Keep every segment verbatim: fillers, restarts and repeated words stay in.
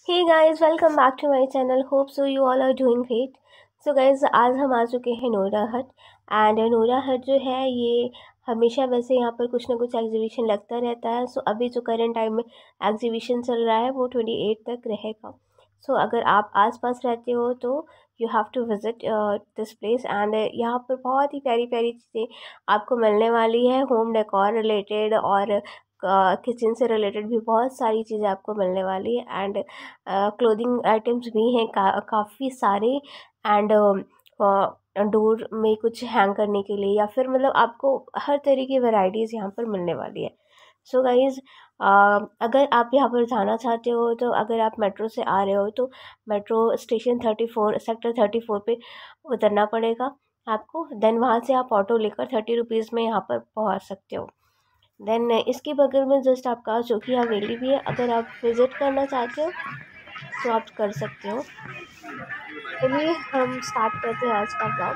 Hey guys, welcome back to my channel. Hope so you all are doing great. So guys, आज हम आ चुके हैं Nora हट। And Nora हट जो है ये हमेशा वैसे यहाँ पर कुछ ना कुछ एग्जीबिशन लगता रहता है। सो so, अभी जो करंट टाइम में एग्जीबिशन चल रहा है वो ट्वेंटी एट तक रहेगा। सो so, अगर आप आसपास रहते हो तो you have to visit this place. And यहाँ पर बहुत ही प्यारी प्यारी चीज़ें आपको मिलने वाली है, होम डेकोर रिलेटेड और किचन से रिलेटेड भी बहुत सारी चीज़ें आपको मिलने वाली है। एंड क्लोथिंग आइटम्स भी हैं का, काफ़ी सारे। एंड डोर में कुछ हैंग करने के लिए या फिर मतलब आपको हर तरह की वैरायटीज़ यहाँ पर मिलने वाली है। सो गाइज़, अगर आप यहाँ पर जाना चाहते हो तो अगर आप मेट्रो से आ रहे हो तो metro station thirty four sector thirty four पे उतरना पड़ेगा आपको। देन वहाँ से आप ऑटो लेकर थर्टी रुपीज़ में यहाँ पर पहुँच सकते हो। देन इसके बगल में जस्ट आपका चौकी हवेली भी है। अगर आप विज़िट करना चाहते हो तो आप कर सकते हो। चलिए हम स्टार्ट करते हैं आज का ब्लॉग।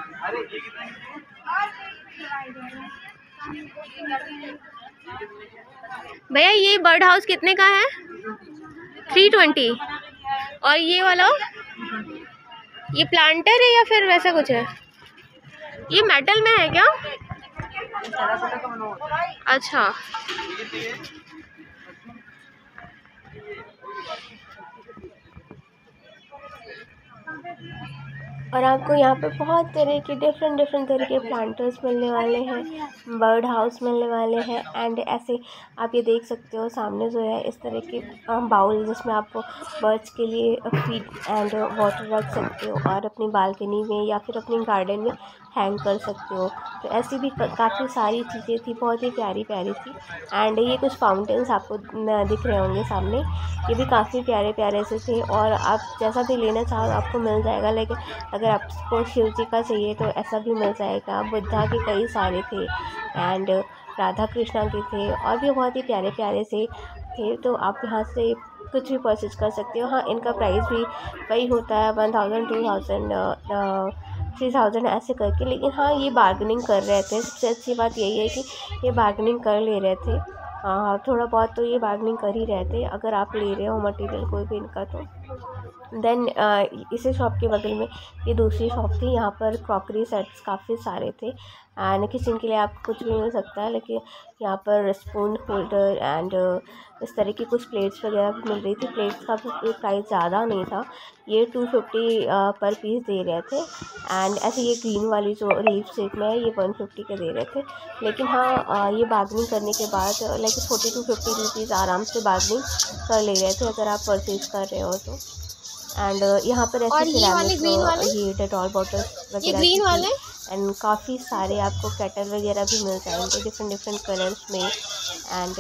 भैया ये बर्ड हाउस कितने का है? Three twenty. और ये वाला ये प्लांटर है या फिर वैसा कुछ है? ये मेटल में है क्या? अच्छा, और आपको यहाँ पे बहुत तरह के डिफरेंट डिफरेंट तरह के प्लांटर्स मिलने वाले हैं, बर्ड हाउस मिलने वाले हैं। एंड ऐसे आप ये देख सकते हो सामने जो है इस तरह के बाउल जिसमें आप बर्ड्स के लिए फीड एंड वाटर रख सकते हो और अपनी बालकनी में या फिर अपनी गार्डन में हैंग कर सकते हो। तो ऐसी भी काफ़ी सारी चीज़ें थी, बहुत ही प्यारी प्यारी थी। एंड ये कुछ फाउंटेन्स आपको दिख रहे होंगे सामने, ये भी काफ़ी प्यारे प्यारे से थे। और आप जैसा भी लेना चाहो आपको मिल जाएगा। लेकिन अगर आपको शिव जी का चाहिए तो ऐसा भी मिल जाएगा। बुद्धा के कई सारे थे एंड राधा कृष्णा के थे और भी बहुत ही प्यारे प्यारे से थे। तो आप यहाँ से कुछ भी परचेज कर सकते हो। हाँ, इनका प्राइस भी वही होता है one thousand two thousand three thousand ऐसे करके। लेकिन हाँ, ये बार्गेनिंग कर रहे थे। सबसे अच्छी बात यही है कि ये बार्गेनिंग कर ले रहे थे। हाँ, थोड़ा बहुत तो ये बार्गेनिंग कर ही रहे थे अगर आप ले रहे हो मटेरियल कोई भी इनका तो। देन इसी शॉप के बगल में ये दूसरी शॉप थी। यहाँ पर क्रॉकरी सेट्स काफ़ी सारे थे एंड किचन के लिए आपको कुछ भी मिल सकता है। लेकिन यहाँ पर स्पून होल्डर एंड इस तरह की कुछ प्लेट्स वगैरह भी मिल रही थी। प्लेट्स का भी प्राइस ज़्यादा नहीं था, ये टू फिफ्टी पर पीस दे रहे थे। एंड ऐसे ये ग्रीन वाली जो लीफ शेप में है ये वन फिफ्टी के दे रहे थे। लेकिन हाँ, ये बार्गेनिंग करने के बाद like forty to fifty rupees आराम से बार्गेनिंग कर ले रहे थे अगर आप परचेज़ कर रहे हो तो। एंड यहाँ पर ऐसे सिरेमिक ये डेटॉल बॉटल्स वगैरह ग्रीन वाले एंड काफ़ी सारे आपको कैटल वगैरह भी मिल जाएंगे डिफरेंट डिफरेंट कलर्स में। एंड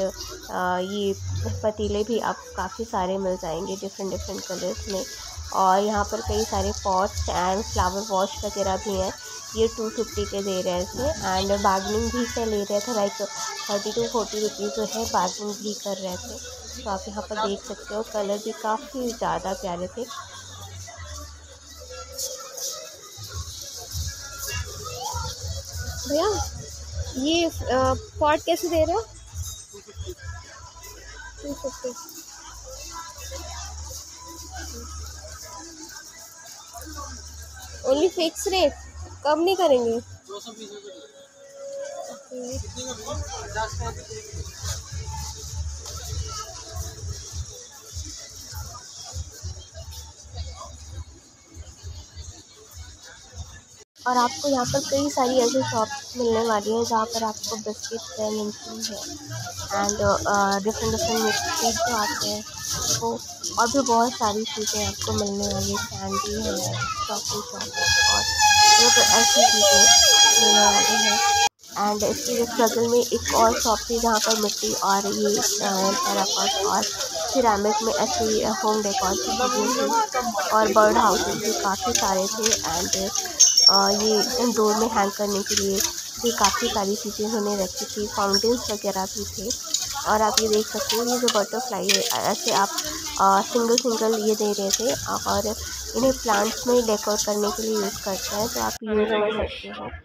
ये पतीले भी आप काफ़ी सारे मिल जाएंगे डिफरेंट डिफरेंट कलर्स में। और यहाँ पर कई सारे पॉट्स एंड फ्लावर वॉश वगैरह भी हैं, ये टू फिफ्टी के दे रहे थे। एंड बार्गेनिंग भी कर ले रहे थे, like thirty to forty rupees जो है बार्गेनिंग भी कर रहे थे। तो आप यहाँ पर देख सकते हो कलर भी काफ़ी ज़्यादा प्यारे थे। भैया ये पॉट कैसे दे रहे हो? Two fifty. Only fix rate, कम नहीं करेंगे? और आपको यहाँ पर कई सारी ऐसी शॉप्स मिलने वाली हैं जहाँ पर आपको बिस्किट है, नमकीन है एंड डिफरेंट डिफरेंट मिक्स जो आते हैं वो और भी बहुत सारी चीज़ें आपको मिलने वाली है। कैंडी है, चॉकलेट चॉकलेट और मतलब ऐसी चीज़ें मिलने वाली है। एंड इसके जस्ट बगल में एक और शॉप थी जहाँ पर मिट्टी और ये टेराकॉट और सिरेमिक में ऐसी होम डेकोर की चीज़ें थी। और बर्ड हाउसेस भी काफ़ी सारे थे। एंड ये इंडोर में हैंग करने के लिए भी काफ़ी सारी चीज़ें उन्होंने रखी थी, फाउंटेन्स वगैरह भी थे। और आप ये देख सकते हो ये जो बटरफ्लाई है ऐसे आप आ, सिंगल सिंगल ये दे रहे थे और इन्हें प्लांट्स में डेकोर करने के लिए यूज़ करते हैं, तो आप यूज़ कर सकते हो।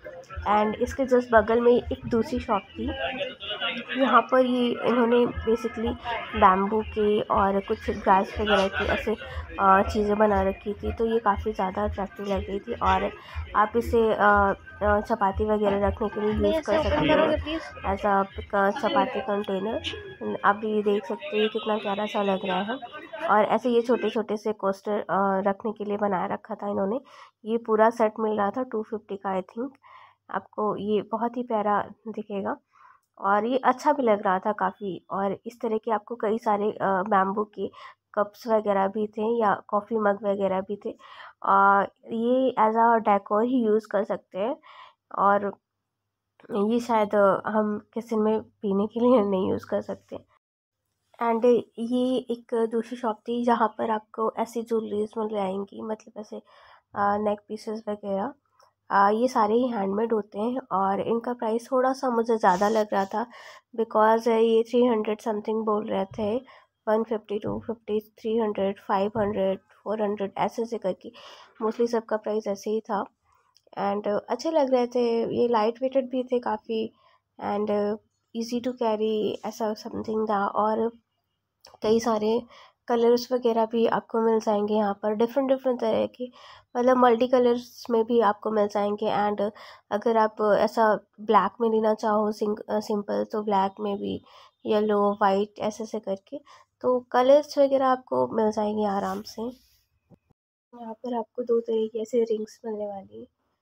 एंड इसके जस्ट बगल में एक दूसरी शॉप थी। यहाँ पर ये इन्होंने बेसिकली बैम्बू के और कुछ ग्रास वगैरह की ऐसे चीज़ें बना रखी थी, तो ये काफ़ी ज़्यादा अट्रैक्टिव लग रही थी। और आप इसे चपाती वगैरह रखने के लिए यूज़ कर सकते हो एज अ चपाती कंटेनर। आप ये देख सकते हो ये कितना प्यारा सा लग रहा है। और ऐसे ये छोटे छोटे से कोस्टर रखने के लिए बनाया रखा था इन्होंने। ये पूरा सेट मिल रहा था टू फिफ्टी का आई थिंक। आपको ये बहुत ही प्यारा दिखेगा और ये अच्छा भी लग रहा था काफ़ी। और इस तरह के आपको कई सारे बैम्बू के कप्स वगैरह भी थे या कॉफ़ी मग वगैरह भी थे। आ, ये एज अ डेकोर ही यूज़ कर सकते हैं। और ये शायद हम किचन में पीने के लिए नहीं यूज़ कर सकते। एंड ये एक दूसरी शॉप थी जहाँ पर आपको ऐसी ज्वेलरीज मिल जाएंगी, मतलब ऐसे नेक पीसेस वगैरह। आ, ये सारे ही हैंडमेड होते हैं और इनका प्राइस थोड़ा सा मुझे ज़्यादा लग रहा था बिकॉज़ ये थ्री हंड्रेड समथिंग बोल रहे थे। One fifty two fifty three hundred five hundred four hundred ऐसे ऐसे करके मोस्टली सबका प्राइस ऐसे ही था। एंड अच्छे लग रहे थे, ये लाइट वेटेड भी थे काफ़ी एंड इजी टू कैरी ऐसा समथिंग था। और कई सारे कलर्स वगैरह भी आपको मिल जाएंगे यहाँ पर, डिफरेंट डिफरेंट तरह की, मतलब मल्टी कलर्स में भी आपको मिल जाएंगे। एंड अगर आप ऐसा ब्लैक में लेना चाहो सिंग सिंपल तो ब्लैक में भी, येलो वाइट ऐसे ऐसे करके, तो कलर्स वगैरह आपको मिल जाएंगे आराम से। यहाँ पर आपको दो तरह की ऐसे रिंग्स मिलने वाली।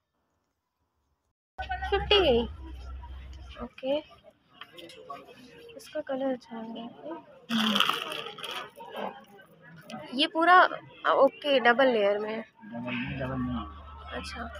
फिफ्टी गई ओके, इसका कलर अच्छा है। ये पूरा ओके डबल लेयर में, अच्छा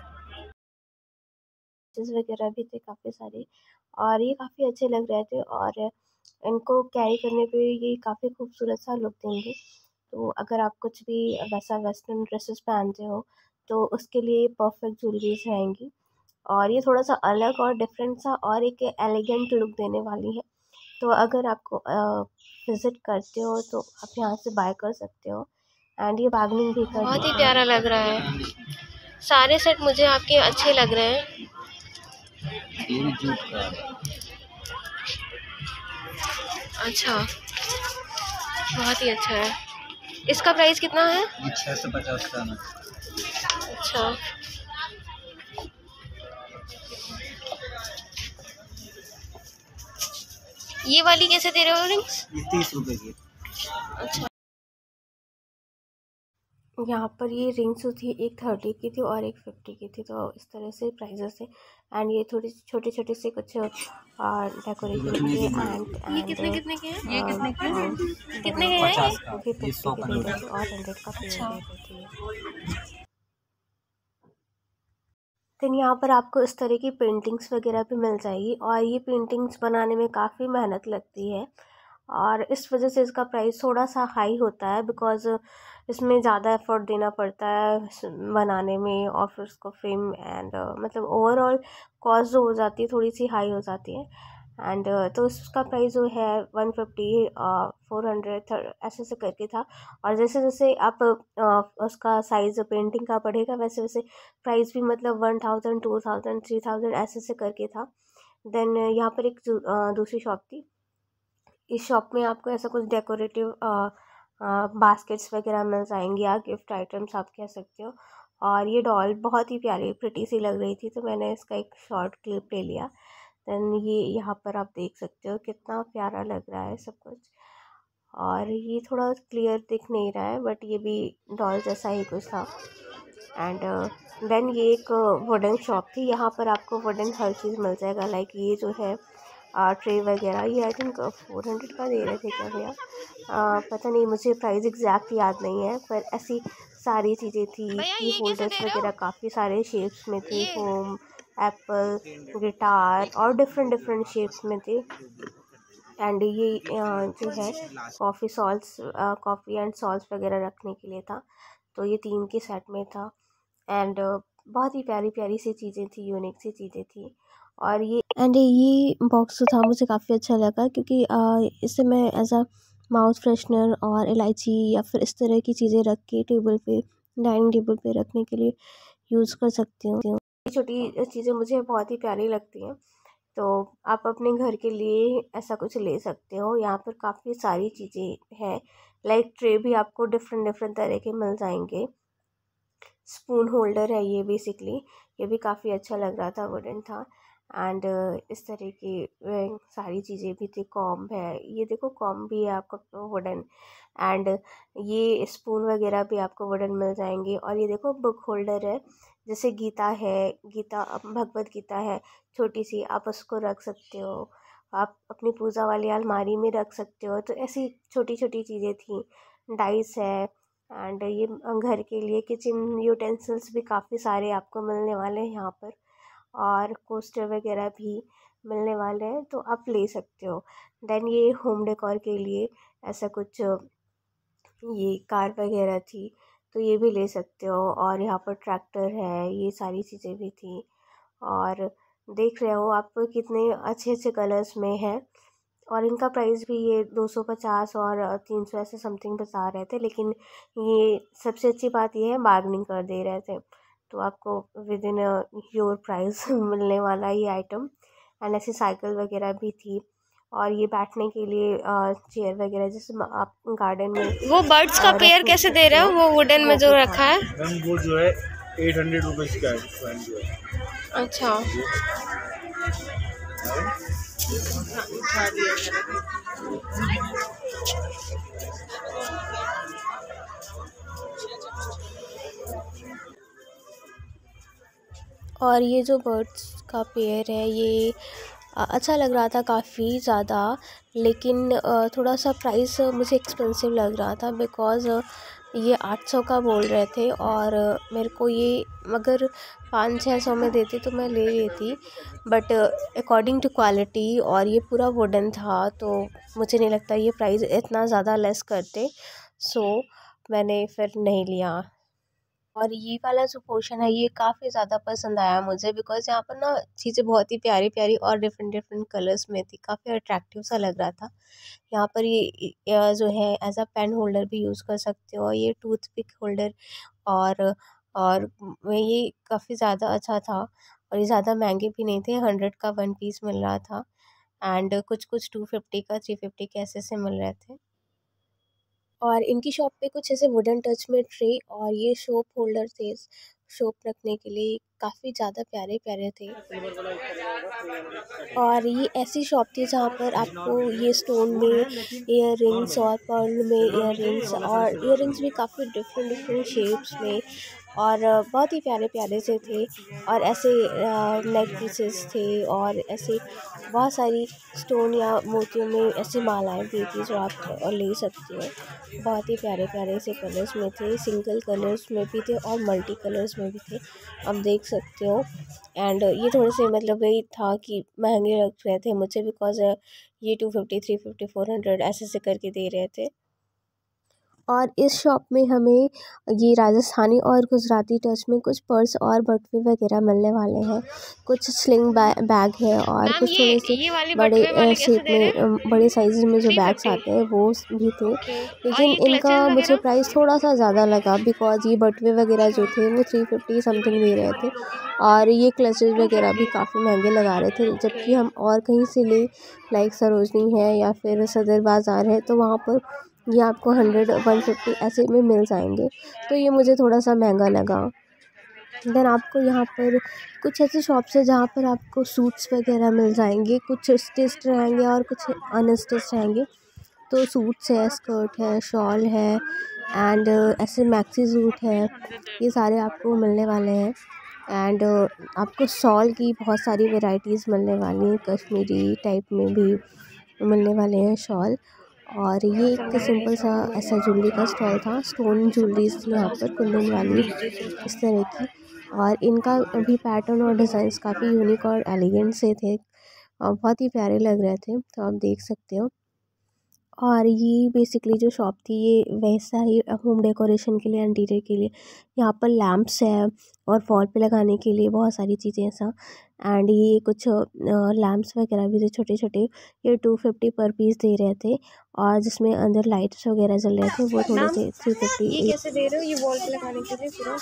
चीज़ वगैरह भी थे काफ़ी सारे और ये काफ़ी अच्छे लग रहे थे। और इनको कैरी करने पे ये काफ़ी खूबसूरत सा लुक देंगे। तो अगर आप कुछ भी वैसा वेस्टर्न ड्रेसेस पहनते हो तो उसके लिए परफेक्ट ज्वेलरीज रहेंगी। और ये थोड़ा सा अलग और डिफरेंट सा और एक एलिगेंट लुक देने वाली है। तो अगर आपको विज़िट करते हो तो आप यहाँ से बाय कर सकते हो। एंड ये बार्गेनिंग भी कर बहुत ही प्यारा लग रहा है। सारे सेट मुझे आपके अच्छे लग रहे हैं। ये भी जूट का, अच्छा बहुत ही अच्छा है। इसका प्राइस कितना है? ये छः सौ पचास का है। अच्छा ये वाली कैसे दे रहे हो रिंग्स? ये तीस रुपए की। अच्छा यहाँ पर ये रिंग्स थी, एक थर्टी की थी और एक फिफ्टी की थी, तो इस तरह से प्राइजेस थे। एंड ये थोड़ी छोटे छोटे से कुछ डेकोरेशन के एंड ये कितने कितने के हैं? ये कितने के हैं? कितने के हैं? पचास का, वो भी ये सौ फिफ्टी का के दे नोट रहे थे और हंड्रेड का पेड़ अच्छा। दे रहे थे। देन यहाँ पर आपको इस तरह की पेंटिंग्स वगैरह भी मिल जाएगी और ये पेंटिंग्स बनाने में काफ़ी मेहनत लगती है और इस वजह से इसका प्राइस थोड़ा सा हाई होता है बिकॉज़ इसमें ज़्यादा एफर्ट देना पड़ता है बनाने में और फिर उसको फ्रेम एंड मतलब ओवरऑल कॉस्ट जो हो जाती है थोड़ी सी हाई हो जाती है। एंड तो इसका प्राइस जो है वन फिफ्टी फोर हंड्रेड ऐसे ऐसे करके था। और जैसे जैसे आप uh, उसका साइज़ पेंटिंग का बढ़ेगा वैसे वैसे प्राइस भी मतलब one thousand two thousand three thousand ऐसे ऐसे करके था। देन यहाँ पर एक दूसरी शॉप थी, इस शॉप में आपको ऐसा कुछ डेकोरेटिव बास्केट्स वगैरह मिल जाएंगे या गिफ्ट आइटम्स आप कह सकते हो। और ये डॉल बहुत ही प्यारी प्रिटी सी लग रही थी तो मैंने इसका एक शॉर्ट क्लिप ले लिया। देन ये यहाँ पर आप देख सकते हो कितना प्यारा लग रहा है सब कुछ। और ये थोड़ा क्लियर दिख नहीं रहा है बट ये भी डॉल जैसा ही कुछ था। एंड देन ये एक वुडन शॉप थी, यहाँ पर आपको वुडन हर चीज़ मिल जाएगा। लाइक ये जो है ट्रे वगैरह, ये आई थिंक फोर हंड्रेड का दे रहे थे क्या भैया, पता नहीं मुझे प्राइस एग्जैक्ट याद नहीं है पर ऐसी सारी चीज़ें थी। की होल्डर्स वगैरह काफ़ी सारे शेप्स में थे, होम एप्पल गिटार और डिफरेंट डिफरेंट शेप्स में थे। एंड ये जो है coffee salts coffee and salts वगैरह रखने के लिए था, तो ये तीन के सेट में था। एंड बहुत ही प्यारी प्यारी सी चीज़ें थी, यूनिक सी चीज़ें थी। और ये एंड ये बॉक्स जो था मुझे काफ़ी अच्छा लगा क्योंकि इसे मैं एज अ माउथ फ्रेशनर और इलायची या फिर इस तरह की चीज़ें रख के टेबल पे डाइनिंग टेबल पे रखने के लिए यूज़ कर सकती हूँ। छोटी चीज़ें मुझे बहुत ही प्यारी लगती हैं, तो आप अपने घर के लिए ऐसा कुछ ले सकते हो। यहाँ पर काफ़ी सारी चीज़ें हैं, लाइक ट्रे भी आपको डिफरेंट डिफरेंट तरह के मिल जाएंगे। स्पून होल्डर है ये बेसिकली, ये भी काफ़ी अच्छा लग रहा था, वुडन था। एंड इस तरह की अ, सारी चीज़ें भी थी। कॉम्ब है, ये देखो कॉम्ब भी है आपका वुडन। एंड ये स्पून वगैरह भी आपको वुडन मिल जाएंगे। और ये देखो बुक होल्डर है, जैसे गीता है, गीता भगवत गीता है छोटी सी, आप उसको रख सकते हो। आप अपनी पूजा वाली अलमारी में रख सकते हो। तो ऐसी छोटी छोटी चीज़ें थी। डाइस है। एंड ये घर के लिए किचन यूटेंसिल्स भी काफ़ी सारे आपको मिलने वाले हैं यहाँ पर, और कोस्टर वगैरह भी मिलने वाले हैं, तो आप ले सकते हो। देन ये होम डेकोर के लिए ऐसा कुछ, ये कार वगैरह थी, तो ये भी ले सकते हो। और यहाँ पर ट्रैक्टर है, ये सारी चीज़ें भी थी। और देख रहे हो आप कितने अच्छे अच्छे कलर्स में है। और इनका प्राइस भी ये दो सौ पचास और तीन सौ ऐसे समथिंग बता रहे थे, लेकिन ये सबसे अच्छी बात ये है बार्गेनिंग कर दे रहे थे, तो आपको विद इन योर प्राइस मिलने वाला ये आइटम। एंड ऐसी साइकिल वगैरह भी थी। और ये बैठने के लिए चेयर वगैरह, जैसे म- आप गार्डन में वो बर्ड्स का अ, पेयर रख कैसे दे सकते रहे हो, हो, वो वुडन में वो जो भी था। रखा है? मैम वो जो है एट हंड्रेड रुपीज़ का है फैन जो है। अच्छा। और ये जो बर्ड्स का पेयर है, ये अ, अच्छा लग रहा था काफ़ी ज़्यादा, लेकिन अ, थोड़ा सा प्राइस मुझे एक्सपेंसिव लग रहा था, बिकॉज़ ये आठ सौ का बोल रहे थे। और अ, मेरे को ये अगर पाँच छः सौ में देती तो मैं ले लेती, बट अकॉर्डिंग टू क्वालिटी, और ये पूरा वुडन था, तो मुझे नहीं लगता ये प्राइस इतना ज़्यादा लेस करते, सो मैंने फिर नहीं लिया। और ये वाला जो पोर्शन है ये काफ़ी ज़्यादा पसंद आया मुझे, बिकॉज़ यहाँ पर ना चीज़ें बहुत ही प्यारी प्यारी और डिफरेंट डिफरेंट कलर्स में थी, काफ़ी अट्रैक्टिव सा लग रहा था। यहाँ पर ये अ, जो है एज अ पेन होल्डर भी यूज़ कर सकते हो, ये टूथ पिक होल्डर। और और म- ये काफ़ी ज़्यादा अच्छा था, और ये ज़्यादा महंगे भी नहीं थे, हंड्रेड का वन पीस मिल रहा था। एंड कुछ कुछ टू फिफ्टी का, थ्री फिफ्टी के ऐसे से मिल रहे थे। और इनकी शॉप पे कुछ ऐसे वुडन टच में ट्रे और ये सोप होल्डर थे, सोप रखने के लिए, काफ़ी ज़्यादा प्यारे प्यारे थे। और ये ऐसी शॉप थी जहाँ पर आपको ये स्टोन में इयर रिंग्स और पर्ल में इयर रिंग्स, और इयर रिंग्स भी काफ़ी डिफरेंट डिफरेंट शेप्स में, और अ, बहुत ही प्यारे प्यारे से थे। और ऐसे नेक पीसेस थे, और ऐसे बहुत सारी स्टोन या मोतियों में ऐसी मालाएं भी थी जो आप अ, ले सकते हो। बहुत ही प्यारे प्यारे से कलर्स में थे, सिंगल कलर्स में भी थे और मल्टी कलर्स में भी थे, आप देख सकते हो। एंड ये थोड़े से मतलब वही था कि महंगे लग रहे थे मुझे, बिकॉज ये two fifty three fifty four hundred ऐसे ऐसे करके दे रहे थे। और इस शॉप में हमें ये राजस्थानी और गुजराती टच में कुछ पर्स और बटुए वगैरह मिलने वाले हैं। कुछ स्लिंग बैग है, और मैम कुछ ये थोड़े से ये वाले बड़े बटुए वाले कैसे शेप दे रहे में हैं? अम, बड़े साइज में जो थ्री बैग्स फिफ्टी आते हैं वो भी थे। ओके। और लेकिन ये इनका क्लचेस मुझे वगैरह? प्राइस थोड़ा सा ज़्यादा लगा, बिकॉज ये बटुए वगैरह जो थे वो थ्री फिफ्टी समथिंग दे रहे थे, और ये क्लचेस टू वगैरह भी फिफ्टी काफ़ी महंगे लगा रहे थे। ओके। जबकि हम और कहीं से ले, लाइक सरोजनी है या फिर सदर बाज़ार है, तो वहाँ पर ये आपको हंड्रेड वन फिफ्टी ऐसे में मिल जाएंगे, तो ये मुझे थोड़ा सा महंगा लगा। देन आपको यहाँ पर कुछ ऐसे शॉप्स है जहाँ पर आपको सूट्स वगैरह मिल जाएंगे, कुछ स्टिच्ड रहेंगे और कुछ अनस्टिच्ड रहेंगे। तो सूट्स है, स्कर्ट है, शॉल है, एंड ऐसे मैक्सी सूट है, ये सारे आपको मिलने वाले हैं। एंड आपको शॉल की बहुत सारी वैरायटीज़ मिलने वाली हैं, कश्मीरी टाइप में भी मिलने वाले हैं शॉल। और ये एक सिंपल सा ऐसा ज्वेलरी का स्टॉल था, स्टोन ज्वेलरीज थी यहाँ पर, कुंदन वाली इस तरह की। और इनका भी पैटर्न और डिज़ाइंस काफ़ी यूनिक और एलिगेंट से थे, और बहुत ही प्यारे लग रहे थे, तो आप देख सकते हो। और ये बेसिकली जो शॉप थी ये वैसा ही होम डेकोरेशन के लिए, इंटीरियर के लिए। यहाँ पर लैंप्स है और वॉल पे लगाने के लिए बहुत सारी चीज़ें ऐसा। एंड ये कुछ लैंप्स वगैरह भी थे छोटे छोटे, ये टू फिफ्टी पर पीस दे रहे थे। और जिसमें अंदर लाइट्स वगैरह जल रहे थे वो थोड़े से थ्री फिफ्टी। ये कैसे दे रहे हो? ये वॉल पे लगाने के लिए पूरा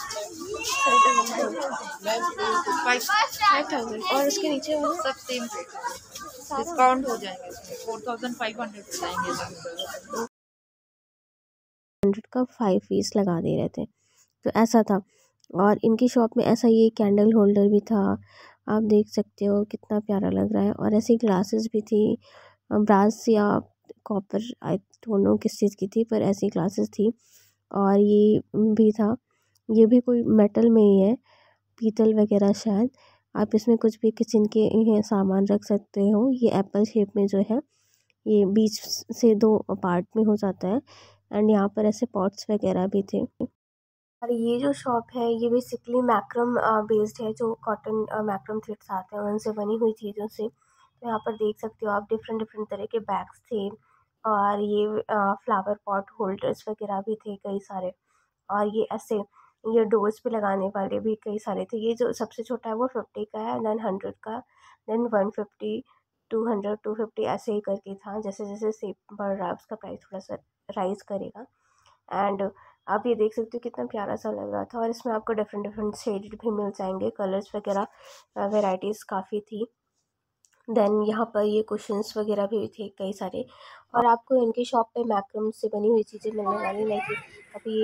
फाइव थाउजेंड और उसके नीचे वाला सब सेम रेट है, डिस्काउंट हो जाएंगे इसमें, फोर थाउजेंड फाइव हंड्रेड हो जाएंगे। हंड्रेड का फाइव पीस लगा दे रहे थे, तो ऐसा था। और इनकी शॉप में ऐसा ये कैंडल होल्डर भी था, आप देख सकते हो कितना प्यारा लग रहा है। और ऐसी ग्लासेस भी थी, ब्रास या कॉपर, आई डोंट नो किस चीज़ की थी, पर ऐसी ग्लासेस थी। और ये भी था, ये भी कोई मेटल में ही है, पीतल वगैरह शायद। आप इसमें कुछ भी किचन के ये सामान रख सकते हो। ये एप्पल शेप में जो है, ये बीच से दो पार्ट में हो जाता है। एंड यहाँ पर ऐसे पॉट्स वगैरह भी थे। और ये जो शॉप है ये बेसिकली मैक्रम बेस्ड है, जो कॉटन मैक्रम थ्रेड्स आते हैं उनसे बनी हुई चीज़ों से। तो यहाँ पर देख सकते हो आप डिफरेंट डिफरेंट तरह के बैग्स थे, और ये फ्लावर पॉट होल्डर्स वगैरह भी थे कई सारे। और ये ऐसे ये डोर्स पे लगाने वाले भी कई सारे थे। ये जो सबसे छोटा है वो फिफ्टी का है, देन हंड्रेड का, then one fifty, two hundred, two fifty ऐसे ही करके था। जैसे जैसे सेप बढ़ रहा है उसका प्राइस थोड़ा सा राइज करेगा। एंड आप ये देख सकते हो कितना प्यारा सा लग रहा था। और इसमें आपको डिफरेंट डिफरेंट शेड भी मिल जाएंगे, कलर्स वगैरह वेराइटीज़ काफ़ी थी। देन यहाँ पर ये कुशन्स वगैरह भी थे कई सारे। और आपको इनकी शॉप पे मैक्रम से बनी हुई चीज़ें मिलने वाली, लाइक अभी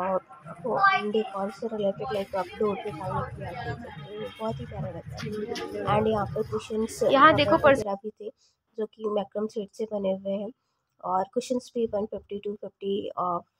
होम डेकोर से रिलेटेड, लाइक आप डोर पे टांगने के लिए आप देख सकते हो, बहुत ही प्यारा लगता है। एंड यहाँ पर कुशन्स यहाँ देखो वगैरह भी थे जो कि मैक्रम थ्रेड से बने हुए हैं। और कुशन्स भी वन फिफ्टी, टू फिफ्टी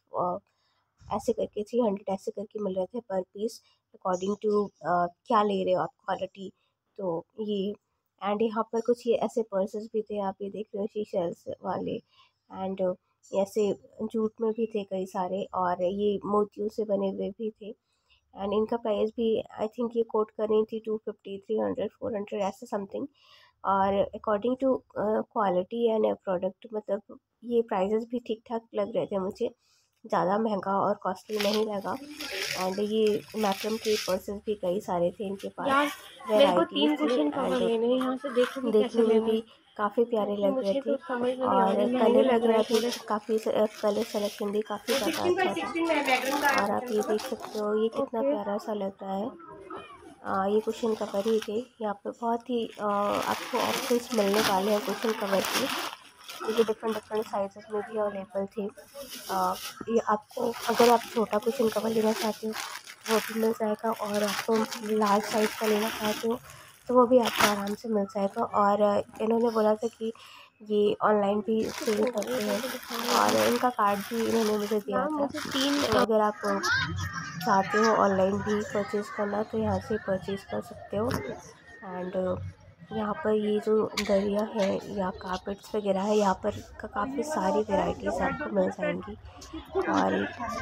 ऐसे करके, थ्री हंड्रेड ऐसे करके मिल रहे थे पर पीस, अकॉर्डिंग टू क्या ले रहे हो आप क्वालिटी। तो ये एंड यहाँ पर कुछ ये ऐसे पर्सेस भी थे, आप ये देख रहे हो शीशेल्स वाले। एंड ऐसे जूट में भी थे कई सारे, और ये मोतियों से बने हुए भी थे। एंड इनका प्राइस भी आई थिंक ये कोट कर रही थी two fifty, three hundred, four hundred ऐसे समथिंग। और according to quality and product, मतलब ये प्राइजेस भी ठीक ठाक लग रहे थे मुझे, ज़्यादा महंगा और कॉस्टली नहीं लगा। एंड ये मैक्रम के पर्सेस भी कई सारे थे इनके पास, मेरे को तीन वेराइटीज़ थी। क्वेश्चन कवर लेने हैं, यहाँ से देखो देखने में भी काफ़ी प्यारे लग रहे थे, और कलर वगैरह भी काफ़ी, कलर सिलेक्शन भी काफ़ी ज़्यादा अच्छा था। और आप ये देख सकते हो ये कितना प्यारा सा लग रहा है। आ, ये कुशन कवर ही थे यहाँ पर, बहुत ही आ, आपको ऑप्शंस मिलने वाले हैं कुशन कवर के। ये डिफरेंट डिफरेंट साइजेस में भी अवेलेबल थे। आ, ये आपको अगर आप छोटा कुशन कवर लेना चाहते हो वो भी मिल जाएगा, और आपको लार्ज साइज़ का लेना चाहते हो तो वो भी आपको आराम से मिल जाएगा। और इन्होंने बोला था कि ये ऑनलाइन भी सेल करते हैं, और इनका कार्ड भी इन्होंने मुझे दिया था। तीन तो अगर आप चाहते हो ऑनलाइन भी परचेज़ करना तो यहाँ से परचेज़ कर सकते हो। एंड यहाँ पर ये जो दरिया है या कारपेट्स वगैरह है, यहाँ पर का काफ़ी सारी वैरायटीज़ आपको मिल जाएंगी। और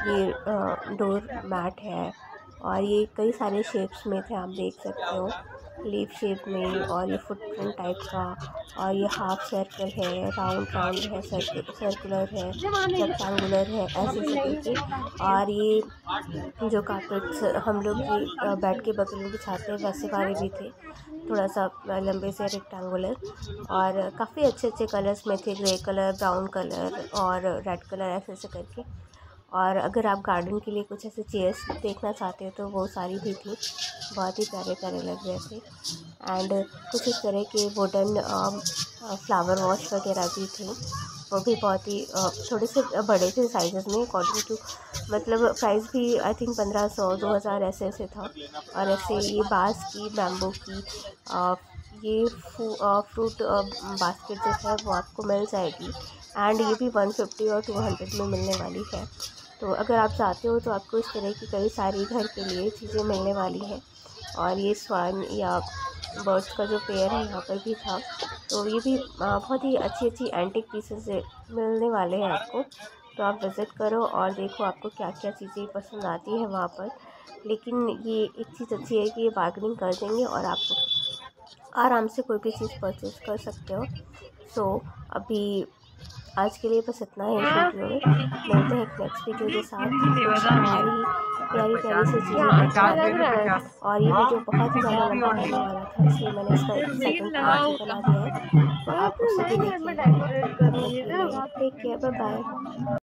ये डोर मैट है, और ये कई सारे शेप्स में थे, आप देख सकते हो लीफ शेप में, और ये फुटप्रिंट टाइप का, और ये हाफ सर्कल है, राउंड राउंड है, सर्कुलर है, रेक्टेंगुलर है, ऐसे करके। और ये जो कारपेट्स हम लोग ये बेड के बगल में बिछाते हैं वैसे वाले भी थे, थोड़ा सा लंबे से रेक्टेंगुलर। और काफ़ी अच्छे अच्छे कलर्स में थे, ग्रे कलर, ब्राउन कलर और रेड कलर ऐसे ऐसे करके। और अगर आप गार्डन के लिए कुछ ऐसे चेयर्स देखना चाहते हो तो वो सारी भी थी, बहुत ही प्यारे प्यारे लग रहे थे। एंड कुछ इस तरह के वुडन फ्लावर वॉश वगैरह भी थे, वो भी बहुत ही थोड़े से बड़े थे साइजेस में, अकॉर्डिंग टू मतलब प्राइस भी आई थिंक पंद्रह सौ दो हज़ार ऐसे ऐसे था। और ऐसे ये बांस की, बैम्बू की आ, ये फ्रूट बास्केट जो है वो आपको मिल जाएगी। एंड ये भी वन फिफ्टी और टू हंड्रेड में मिलने वाली है। तो अगर आप चाहते हो तो आपको इस तरह की कई सारी घर के लिए चीज़ें मिलने वाली हैं। और ये स्वान या बर्ड्स का जो पेयर है यहाँ पर भी था, तो ये भी बहुत ही अच्छी अच्छी एंटिक पीसेस मिलने वाले हैं आपको। तो आप विज़िट करो और देखो आपको क्या क्या चीज़ें पसंद आती हैं वहाँ पर। लेकिन ये एक चीज़ अच्छी है कि ये बार्गेनिंग कर देंगे और आप आराम से कोई भी चीज़ परचेज़ कर सकते हो। सो अभी आज के लिए बस इतना ही इस वीडियो में। मिलते हैं एक नेक्स्ट वीडियो के साथ। प्यारी प्यारी प्यारी सी चीज़ें। और ये वीडियो बहुत ही ज़्यादा लंबा होने वाला था, इसलिए मैंने इसका सेकंड पार्ट भी बना दिया है, तो आप उसे भी देखिए। Take care, bye bye.